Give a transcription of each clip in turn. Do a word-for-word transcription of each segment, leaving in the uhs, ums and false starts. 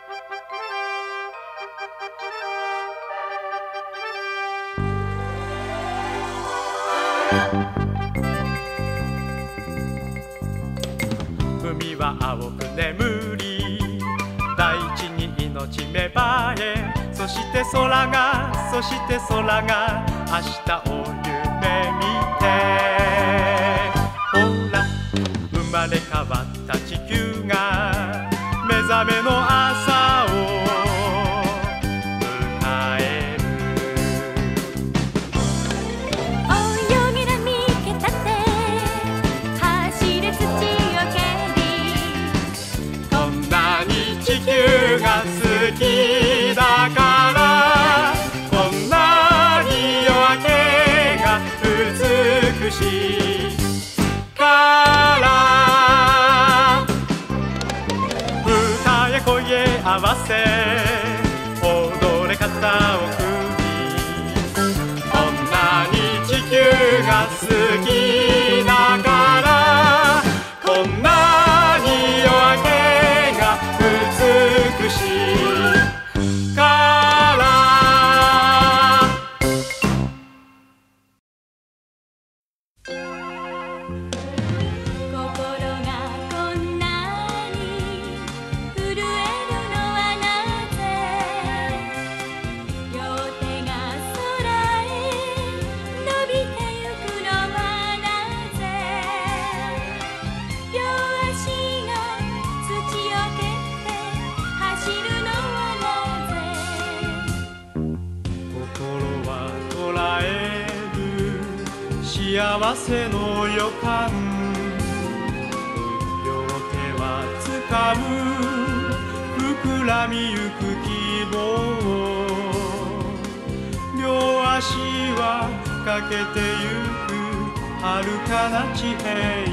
海は青く眠り、大地に命芽生え、そして空がそして空が明日を夢見て、ほら生まれ変わった地球が目覚めの朝を好きだから、こんなに夜明けが美しいから、歌や声合わせ踊れ肩を組み、こんなに地球が好きだから、こんなに夜明けが美しいから。 心がこんなに震えるのはなぜ、両手が空へ伸びてゆくのはなぜ、両足が土を蹴って走るのはなぜ、 心は捉える幸せの予感、両手は掴む膨らみゆく希望、両足はかけてゆく遥かな地平、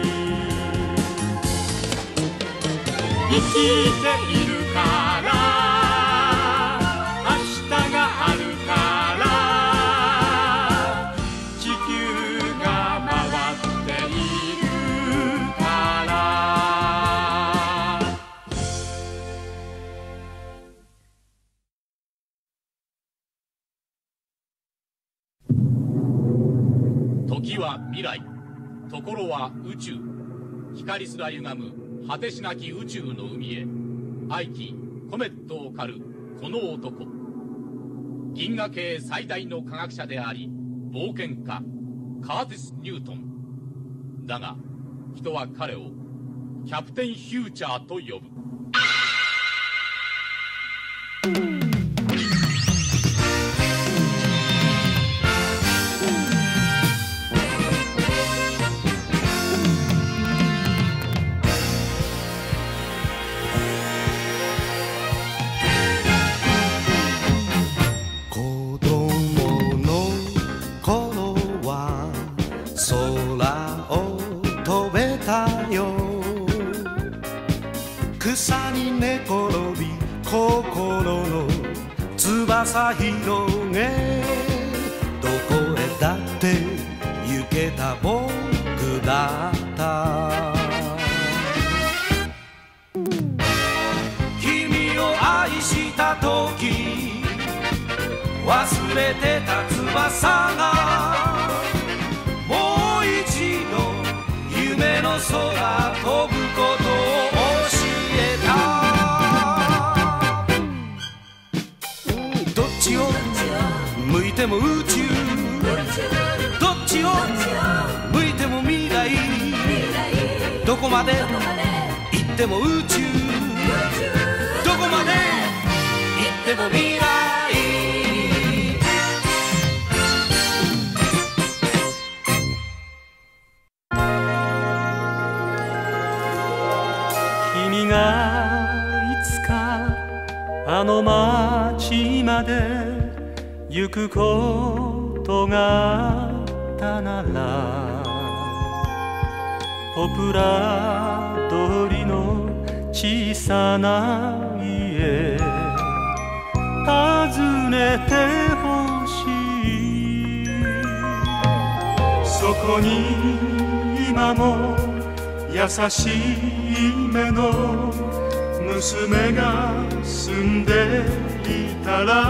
生きているから明日があるから、地球が回っているから。 時は未来、ところは宇宙。光すら歪む果てしなき宇宙の海へ、愛機コメットを狩るこの男、銀河系最大の科学者であり冒険家カーティス・ニュートンだが、人は彼をキャプテン・フューチャーと呼ぶ。 草に寝転び心の翼広げ、どこへだって行けた僕だった。君を愛した時忘れてた翼がもう一度夢の空飛ぶことを向いても宇宙、どっちを向いても未来、どこまで行っても宇宙、どこまで行っても未来。 君がいつかあの街まで行くことがあったなら、ポプラ通りの小さな家訪ねてほしい。そこに今も優しい目の娘が住んでいたら、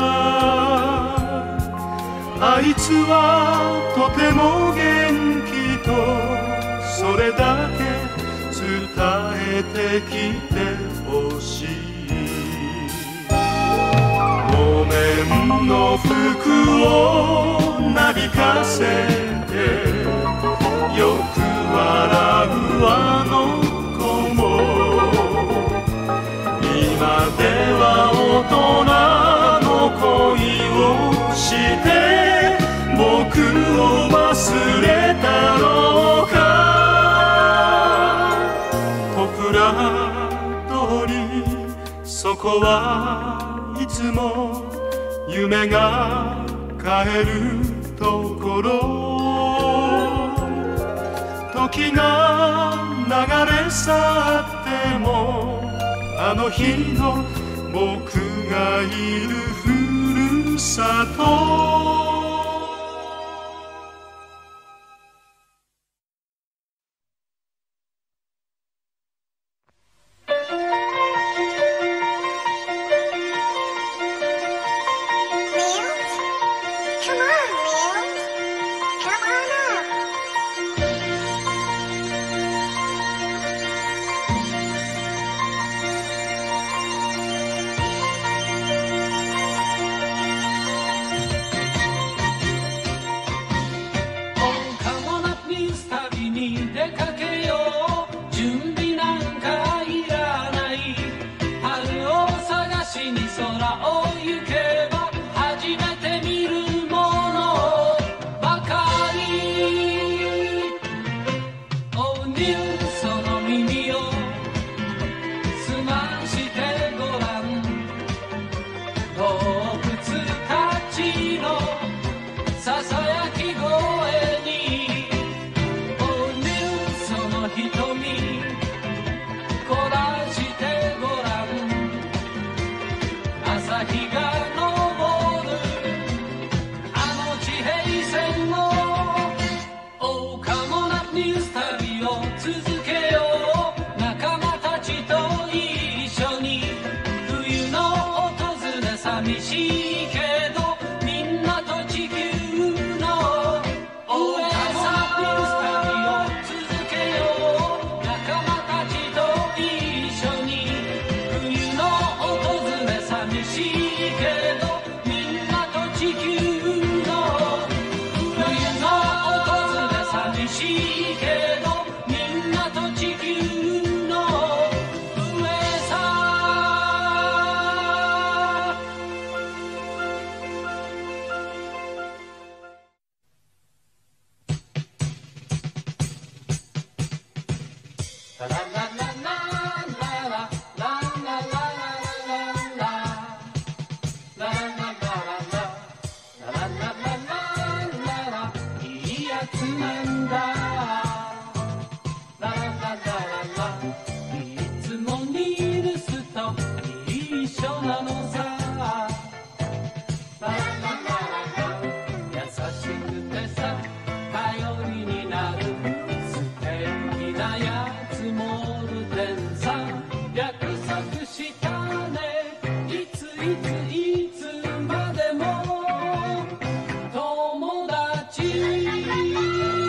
あいつはとても元気とそれだけ伝えてきてほしい。木綿の服をなびかせてよく笑うあの子も、今では大人の恋をして僕を忘れたのか。小倉通り、そこはいつも夢が帰るところ。時が流れ去ってもあの日の僕がいるふるさと。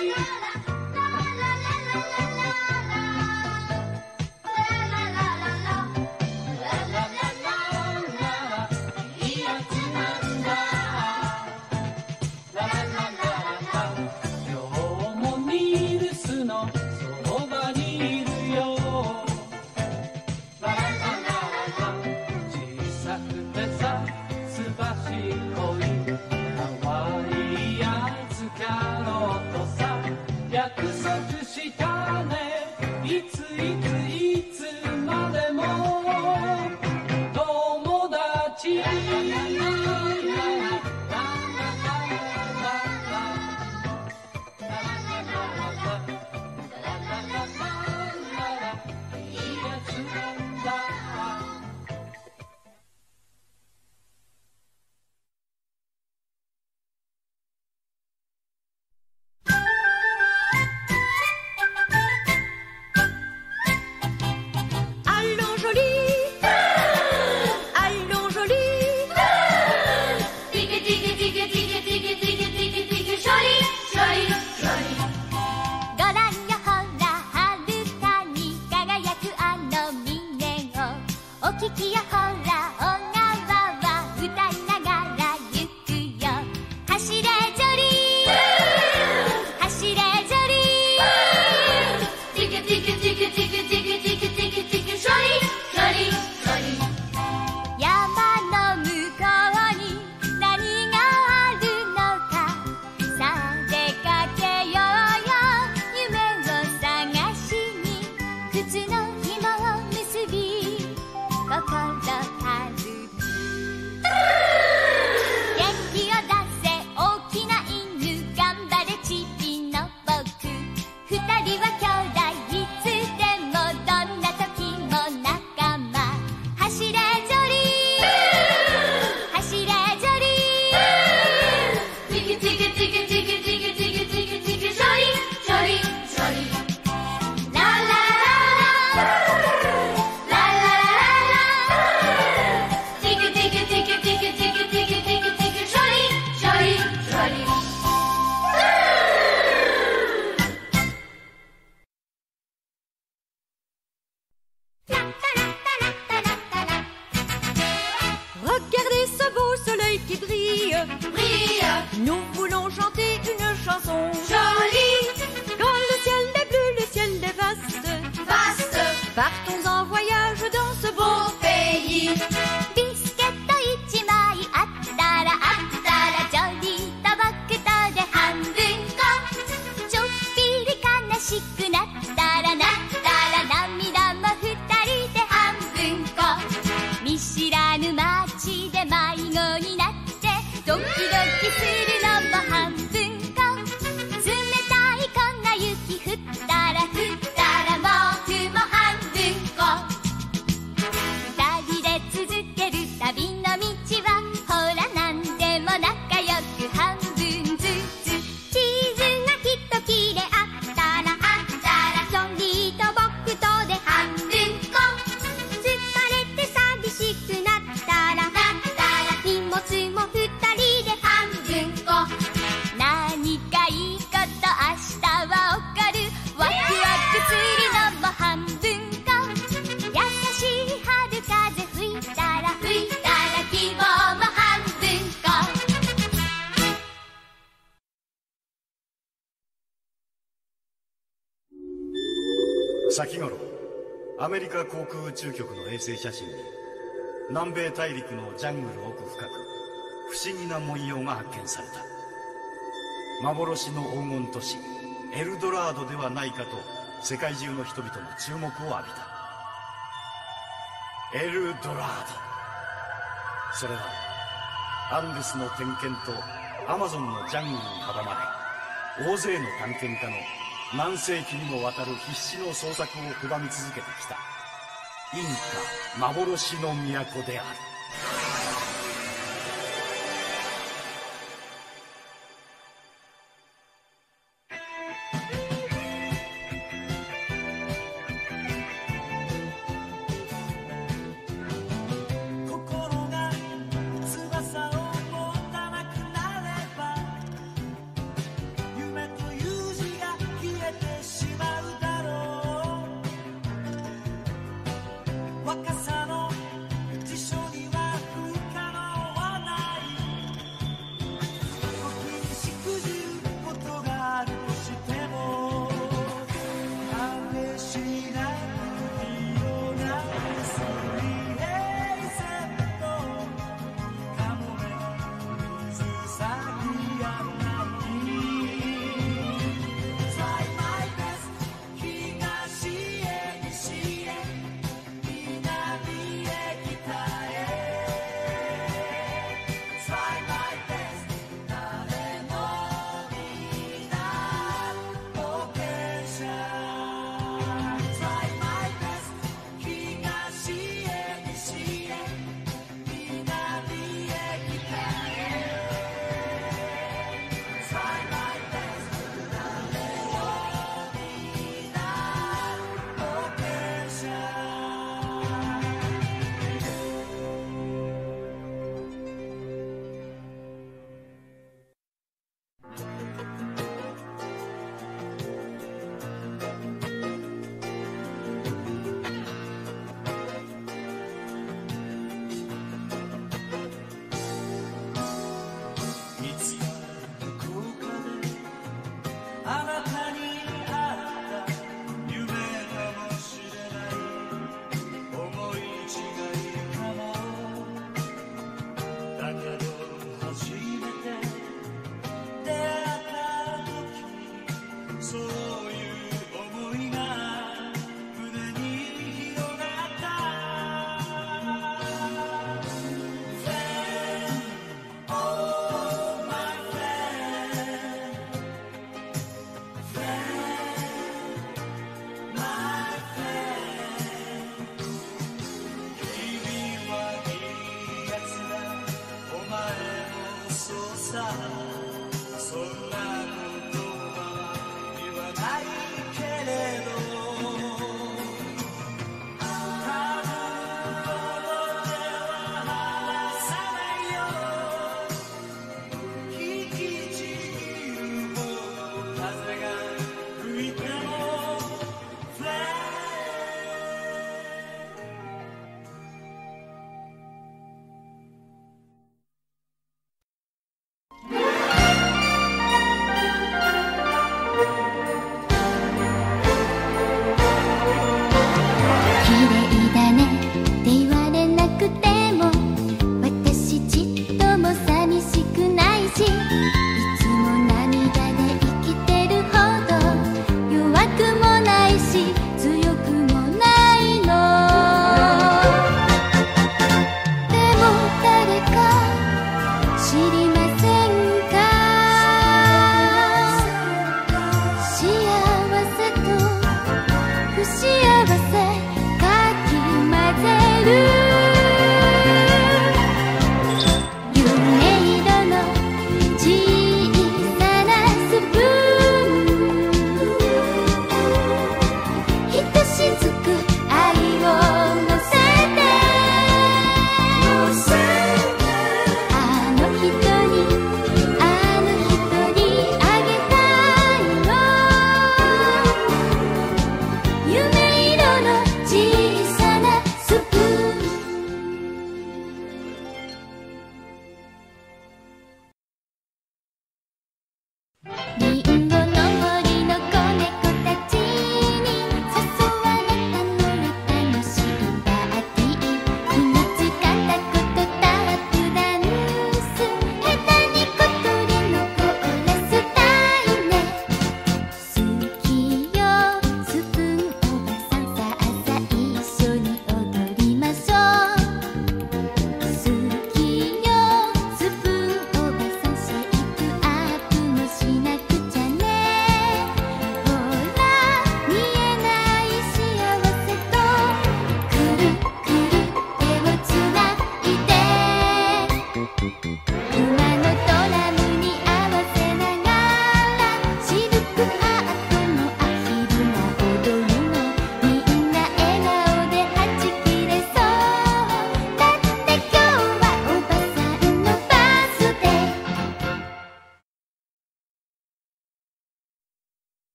「 聞きよほら小川は歌いながら行くよ。走れジョリー走れジョリー、ティクティクティクティクティクティクティクティクティク、ジョリージョリージョリー。山の向こうに何があるのか、さあ出かけようよ夢を探しに。靴の紐を結び心軽く元気を出せ大きな犬、頑張れちびの僕。二人は兄弟いつでもどんな時も仲間。走れジョリー走れジョリー、ティクティクティクティクティクティクティクティクティク、ジョリージョリージョリー。ラララララララララ、ティクティクティクティクティクティクティクティク、ジョリージョリージョリー。 Regardez ce beau soleil qui brille, Brille, nous voulons chanter une chanson. jolie, Quand le ciel est bleu, le ciel est vaste, vaste, partons en voyage dans ce beau beau pays. ビスケット一枚あったらあったら、ジョリーと僕とで半分こ。ちょっぴり悲しくなったらなったら、涙も二人で半分こ。見知らぬ街で迷子になってドキドキするのも半分こ。冷たい粉雪降ったら降ったら僕も半分こ。二人で続ける旅の道はほらなんでも仲良く半分ずつ。地図が一切れあったらあったら、ジョリーと僕とで半分こ。疲れて寂しくなったらなったら、荷物も二人で半分こ。何かいいこと明日は起こる、ワクワクするのも半分こ。優しい春風吹いたら吹いたら、希望も半分こ。 先頃アメリカ航空宇宙局の衛星写真に南米大陸のジャングル奥深く不思議な文様が発見された。幻の黄金都市エルドラードではないかと世界中の人々の注目を浴びた。エルドラード、それはアンデスの点検とアマゾンのジャングルに阻まれ、大勢の探検家の何世紀にもわたる必死の捜索を拒み続けてきたインカ幻の都である。 東へ西へ南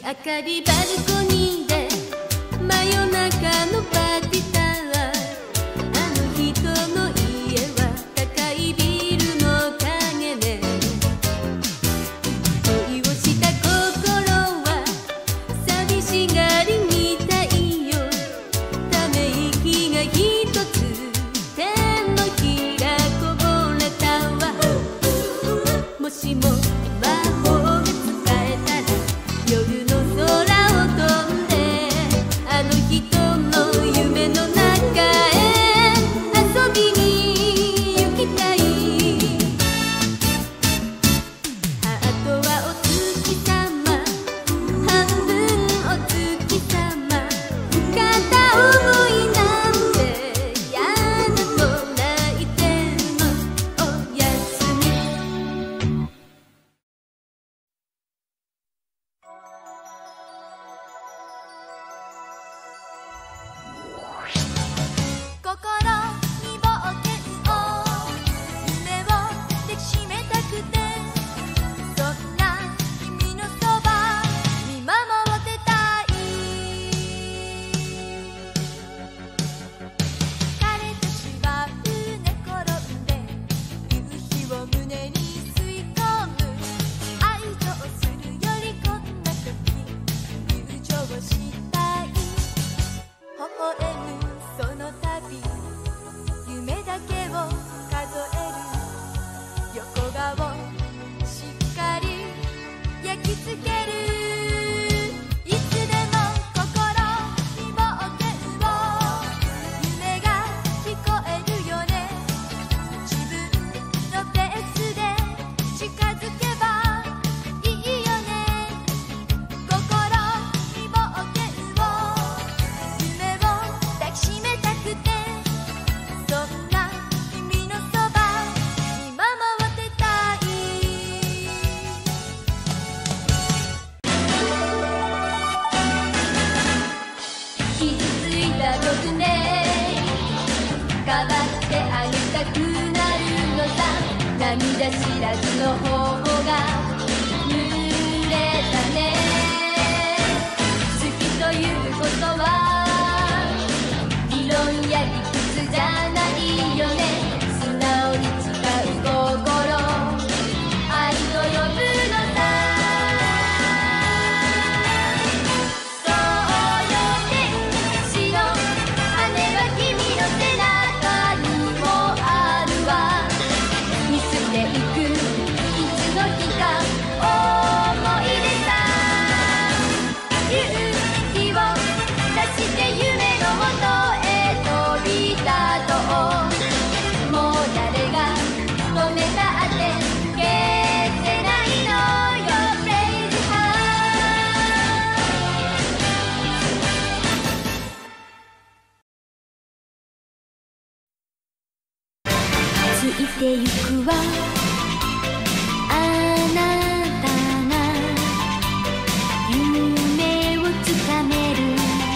明かりバルコニーで真夜中のバティタワー、あの人の家は高いビルの陰で恋をした心は寂しがりみたいよ。ため息がひとつ手のひらこぼれたわ。もしも魔法が使えたら夜の空を飛んであの人の夢の中へ遊びに行きたい。ハートはお月様、半分お月様、片思いなんて嫌だと泣いてるの。おやすみ。心に冒険を夢を抱きしめたくて、そんな君のそば見守ってたい。彼たちは寝転んで夕日を胸に吸い込む。愛情するよりこんな時友情をしたい。微笑むその度夢だけを数える。横顔しっかり焼き付ける。いつでも心に冒険を夢が聞こえるよね。自分のペースで近づけばいいよね。心に冒険を夢を抱きしめたくて、そんな君のそば見守ってたい。傷ついた僕ね、かばってあげたくなるのさ。涙知らずの頬が濡れたね。好きということは理論や理屈じゃないよね。素直に使う心、愛と呼ぶのさ。そうよね、白羽は君の背中にもあるわ。見捨ていくいつの日か思い出さ。勇気を出して夢のもとへ飛び立とう。もう誰が止めたって消せないのよ Crazy Heart。 ついてゆくわ、あなたが夢をつかめる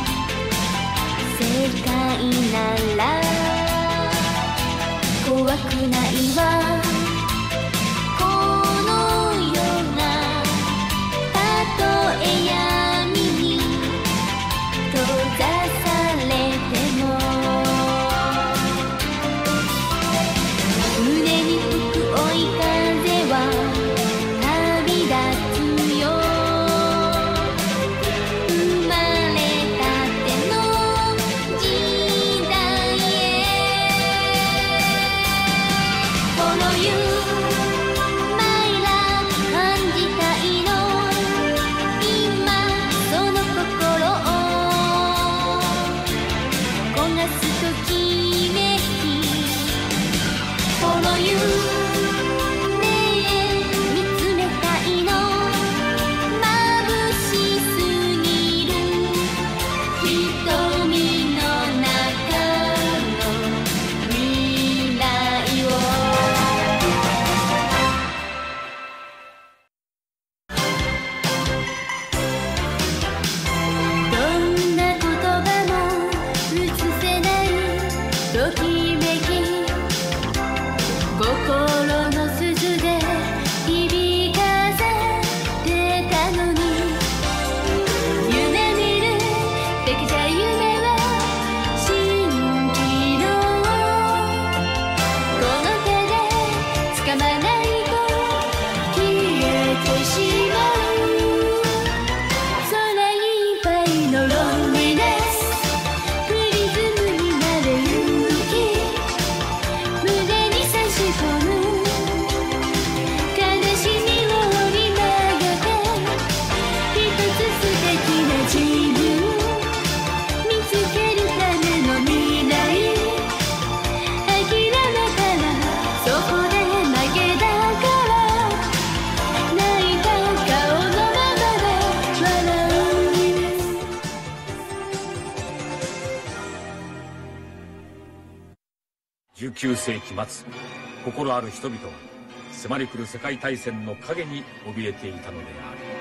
世界なら怖くないわ。この世がたとえ闇に閉ざされても、胸に吹く追い日のロンリネスプリズムになれ勇気胸に差し込む悲しみを折り曲げて一つ素敵な自分見つけるための未来諦めたらそこで負けだから泣いた顔のままで笑うじゅうきゅうせいき末、心ある人々は迫り来る世界大戦の陰に怯えていたのである。